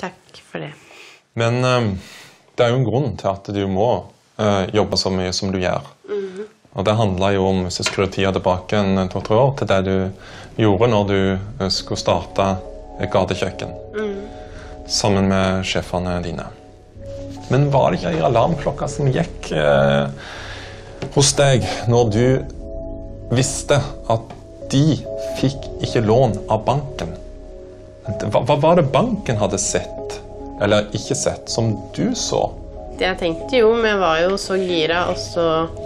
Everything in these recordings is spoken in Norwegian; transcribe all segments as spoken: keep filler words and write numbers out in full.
Takk for det. Men um, det er jo en grunn til at du må uh, jobbe så mye som du gjør. Mm-hmm. Og det handler jo om, hvis jeg skrur tida tilbake en to-tre år, til det du gjorde når du uh, skulle starte et gatekjøkken. Mm. Sammen med sjefene dine. Men var det ikke en alarmklokka som gikk uh, hos deg når du visste at de fikk ikke lån av banken? Hva, hva var det banken hadde sett, eller ikke sett, som du så? Det jeg tenkte jo, men jeg var jo så gira, og så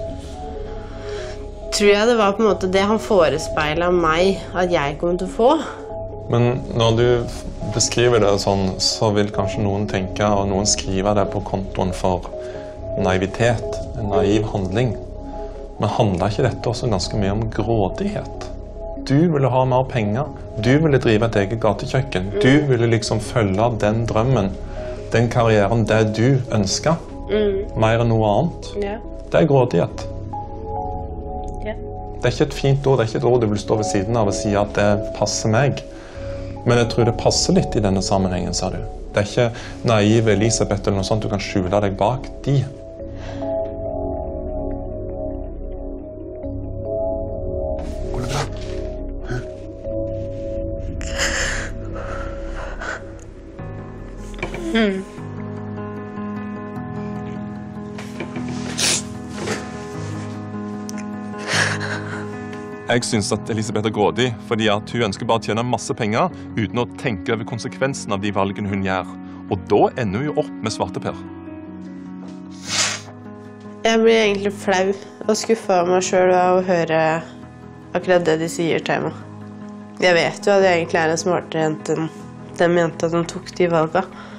tror jeg det var på en måte det han forespeilet meg at jeg kom til å få. Men når du beskriver det sånn, så vil kanskje noen tenke, og noen skrive det på kontoen for naivitet, en naiv handling. Men handler ikke dette også ganske mye om grådighet? Du ville ha mer penger, du ville drive et eget gatekjøkken, mm. du ville liksom følge den drømmen, den karrieren, det du ønsket, mm. mer enn noe annet. Yeah. Det er grådighet. Yeah. Det er ikke et fint ord, det er ikke et ord du vil stå ved siden av og si at det passer meg. Men jeg tror det passer litt i denne sammenhengen, sa du. Det er ikke naive Elisabeth eller noe sånt, du kan skjule deg bak de. Hmm. Jeg synes at Elisabeth er grådig, fordi at hun ønsker bare å tjene masse penger uten å tenke over konsekvensen av de valgene hun gjør. Og da ender hun jo opp med svarteper. Jeg blir egentlig flau og skuffet av meg selv av å høre akkurat det de sier til meg. Jeg vet jo at jeg egentlig er en smartere jente enn de mente at de tok de valgene.